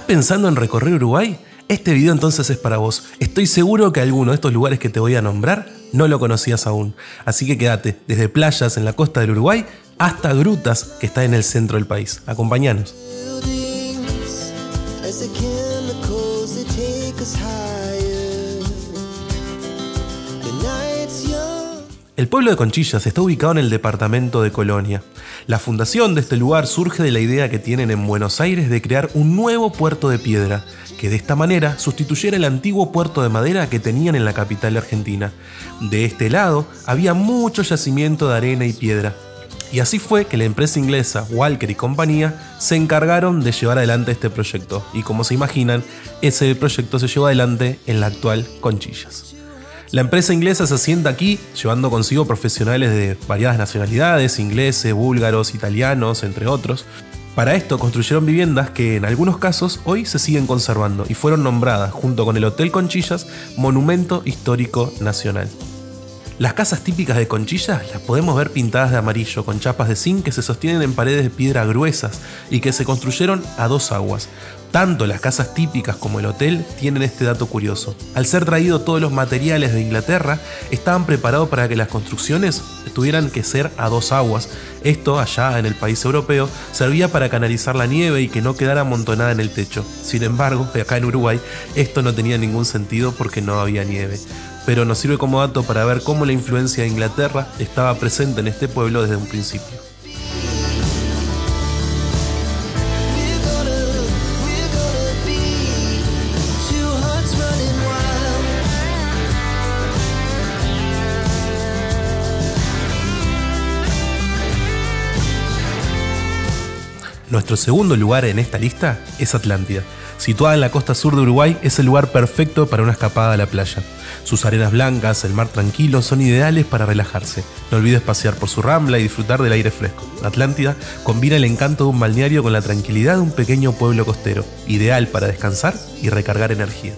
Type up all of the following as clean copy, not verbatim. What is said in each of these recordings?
pensando en recorrer Uruguay? Este video entonces es para vos. Estoy seguro que alguno de estos lugares que te voy a nombrar no lo conocías aún. Así que quédate desde playas en la costa del Uruguay hasta grutas que está en el centro del país. Acompáñanos. El pueblo de Conchillas está ubicado en el departamento de Colonia. La fundación de este lugar surge de la idea que tienen en Buenos Aires de crear un nuevo puerto de piedra, que de esta manera sustituyera el antiguo puerto de madera que tenían en la capital argentina. De este lado había mucho yacimiento de arena y piedra. Y así fue que la empresa inglesa Walker y compañía se encargaron de llevar adelante este proyecto. Y como se imaginan, ese proyecto se llevó adelante en la actual Conchillas. La empresa inglesa se asienta aquí, llevando consigo profesionales de variadas nacionalidades, ingleses, búlgaros, italianos, entre otros. Para esto construyeron viviendas que en algunos casos hoy se siguen conservando y fueron nombradas, junto con el Hotel Conchillas, Monumento Histórico Nacional. Las casas típicas de Conchillas las podemos ver pintadas de amarillo, con chapas de zinc que se sostienen en paredes de piedra gruesas y que se construyeron a dos aguas. Tanto las casas típicas como el hotel tienen este dato curioso. Al ser traídos todos los materiales de Inglaterra, estaban preparados para que las construcciones tuvieran que ser a dos aguas. Esto, allá en el país europeo, servía para canalizar la nieve y que no quedara amontonada en el techo. Sin embargo, acá en Uruguay, esto no tenía ningún sentido porque no había nieve. Pero nos sirve como dato para ver cómo la influencia de Inglaterra estaba presente en este pueblo desde un principio. Nuestro segundo lugar en esta lista es Atlántida. Situada en la costa sur de Uruguay, es el lugar perfecto para una escapada a la playa. Sus arenas blancas, el mar tranquilo, son ideales para relajarse. No olvides pasear por su rambla y disfrutar del aire fresco. Atlántida combina el encanto de un balneario con la tranquilidad de un pequeño pueblo costero, ideal para descansar y recargar energías.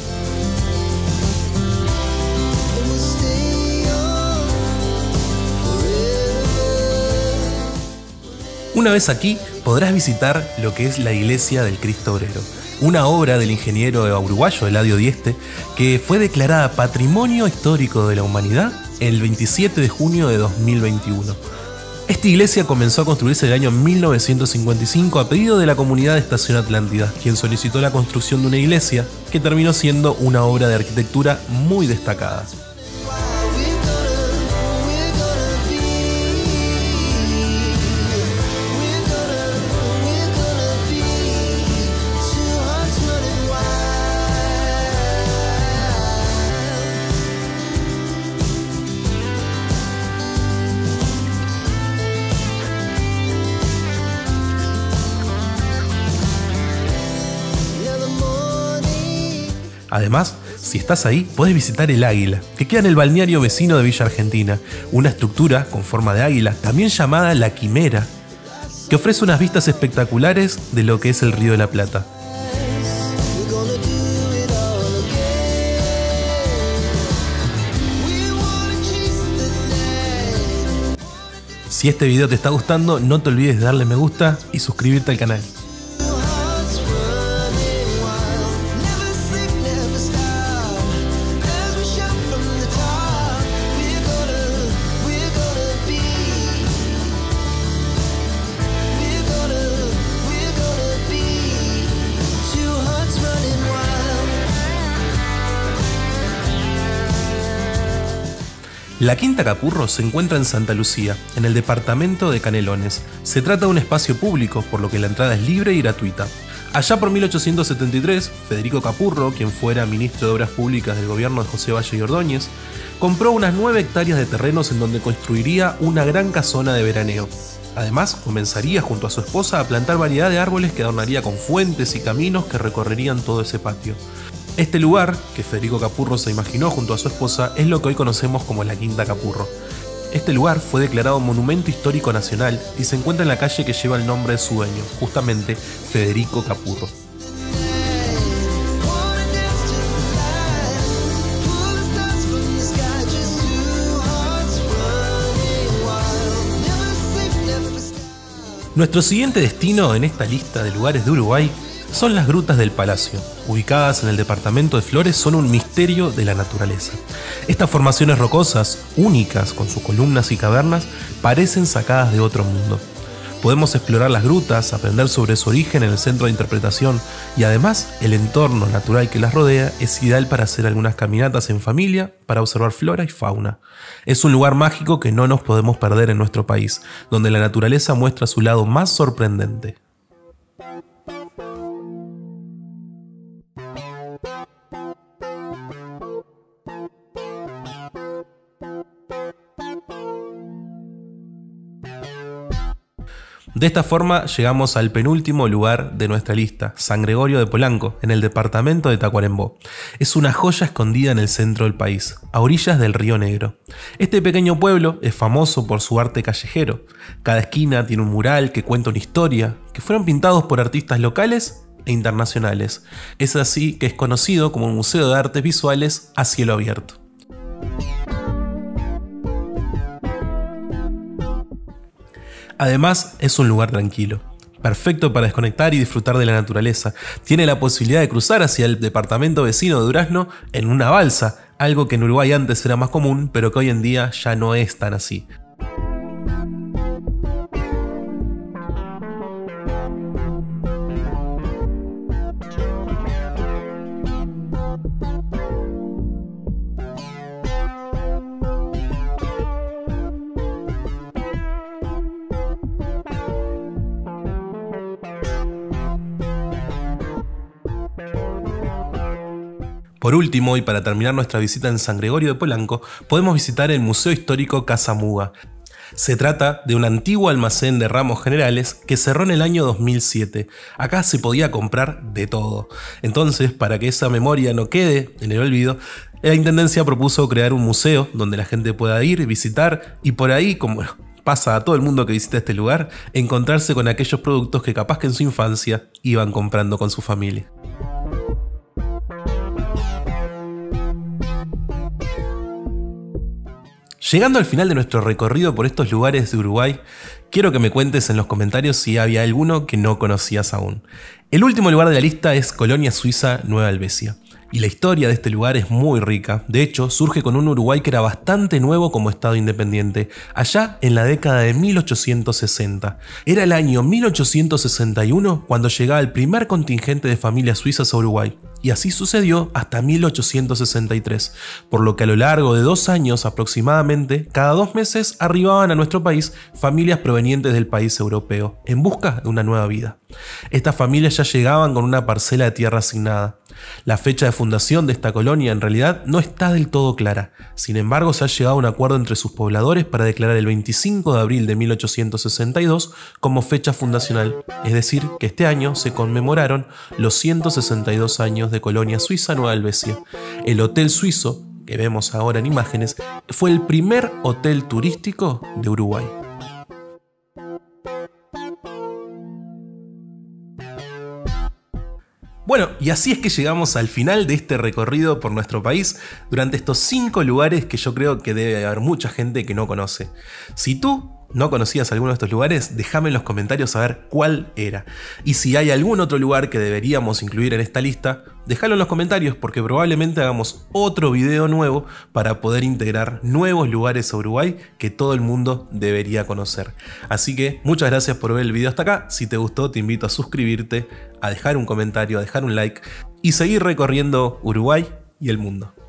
Una vez aquí, podrás visitar lo que es la iglesia del Cristo Obrero, una obra del ingeniero uruguayo Eladio Dieste que fue declarada Patrimonio Histórico de la Humanidad el 27 de junio de 2021. Esta iglesia comenzó a construirse en el año 1955 a pedido de la comunidad de Estación Atlántida, quien solicitó la construcción de una iglesia que terminó siendo una obra de arquitectura muy destacada. Además, si estás ahí, puedes visitar el Águila, que queda en el balneario vecino de Villa Argentina, una estructura con forma de águila, también llamada La Quimera, que ofrece unas vistas espectaculares de lo que es el Río de la Plata. Si este video te está gustando, no te olvides de darle me gusta y suscribirte al canal. La Quinta Capurro se encuentra en Santa Lucía, en el departamento de Canelones. Se trata de un espacio público, por lo que la entrada es libre y gratuita. Allá por 1873, Federico Capurro, quien fuera ministro de Obras Públicas del gobierno de José Valle y Ordóñez, compró unas 9 hectáreas de terrenos en donde construiría una gran casona de veraneo. Además, comenzaría junto a su esposa a plantar variedad de árboles que adornaría con fuentes y caminos que recorrerían todo ese patio. Este lugar, que Federico Capurro se imaginó junto a su esposa, es lo que hoy conocemos como la Quinta Capurro. Este lugar fue declarado Monumento Histórico Nacional y se encuentra en la calle que lleva el nombre de su dueño, justamente Federico Capurro. Nuestro siguiente destino en esta lista de lugares de Uruguay son las Grutas del Palacio. Ubicadas en el departamento de Flores, son un misterio de la naturaleza. Estas formaciones rocosas, únicas con sus columnas y cavernas, parecen sacadas de otro mundo. Podemos explorar las grutas, aprender sobre su origen en el centro de interpretación y además el entorno natural que las rodea es ideal para hacer algunas caminatas en familia para observar flora y fauna. Es un lugar mágico que no nos podemos perder en nuestro país, donde la naturaleza muestra su lado más sorprendente. De esta forma llegamos al penúltimo lugar de nuestra lista, San Gregorio de Polanco, en el departamento de Tacuarembó. Es una joya escondida en el centro del país, a orillas del Río Negro. Este pequeño pueblo es famoso por su arte callejero. Cada esquina tiene un mural que cuenta una historia, que fueron pintados por artistas locales e internacionales. Es así que es conocido como un museo de artes visuales a cielo abierto. Además, es un lugar tranquilo, perfecto para desconectar y disfrutar de la naturaleza. Tiene la posibilidad de cruzar hacia el departamento vecino de Durazno en una balsa, algo que en Uruguay antes era más común, pero que hoy en día ya no es tan así. Por último, y para terminar nuestra visita en San Gregorio de Polanco, podemos visitar el Museo Histórico Casa Muga. Se trata de un antiguo almacén de ramos generales que cerró en el año 2007. Acá se podía comprar de todo. Entonces, para que esa memoria no quede en el olvido, la Intendencia propuso crear un museo donde la gente pueda ir, visitar y por ahí, como pasa a todo el mundo que visita este lugar, encontrarse con aquellos productos que capaz que en su infancia iban comprando con su familia. Llegando al final de nuestro recorrido por estos lugares de Uruguay, quiero que me cuentes en los comentarios si había alguno que no conocías aún. El último lugar de la lista es Colonia Suiza Nueva Helvecia. Y la historia de este lugar es muy rica. De hecho, surge con un Uruguay que era bastante nuevo como estado independiente, allá en la década de 1860. Era el año 1861 cuando llegaba el primer contingente de familias suizas a Uruguay. Y así sucedió hasta 1863, por lo que a lo largo de 2 años aproximadamente, cada 2 meses arribaban a nuestro país familias provenientes del país europeo, en busca de una nueva vida. Estas familias ya llegaban con una parcela de tierra asignada. La fecha de fundación de esta colonia en realidad no está del todo clara. Sin embargo, se ha llegado a un acuerdo entre sus pobladores para declarar el 25 de abril de 1862 como fecha fundacional, es decir, que este año se conmemoraron los 162 años de Colonia Suiza Nueva Helvecia. El Hotel Suizo, que vemos ahora en imágenes, fue el primer hotel turístico de Uruguay. Bueno, y así es que llegamos al final de este recorrido por nuestro país durante estos 5 lugares que yo creo que debe haber mucha gente que no conoce. Si tú no conocías alguno de estos lugares, déjame en los comentarios saber cuál era. Y si hay algún otro lugar que deberíamos incluir en esta lista, déjalo en los comentarios porque probablemente hagamos otro video nuevo para poder integrar nuevos lugares a Uruguay que todo el mundo debería conocer. Así que muchas gracias por ver el video hasta acá. Si te gustó, te invito a suscribirte, a dejar un comentario, a dejar un like y seguir recorriendo Uruguay y el mundo.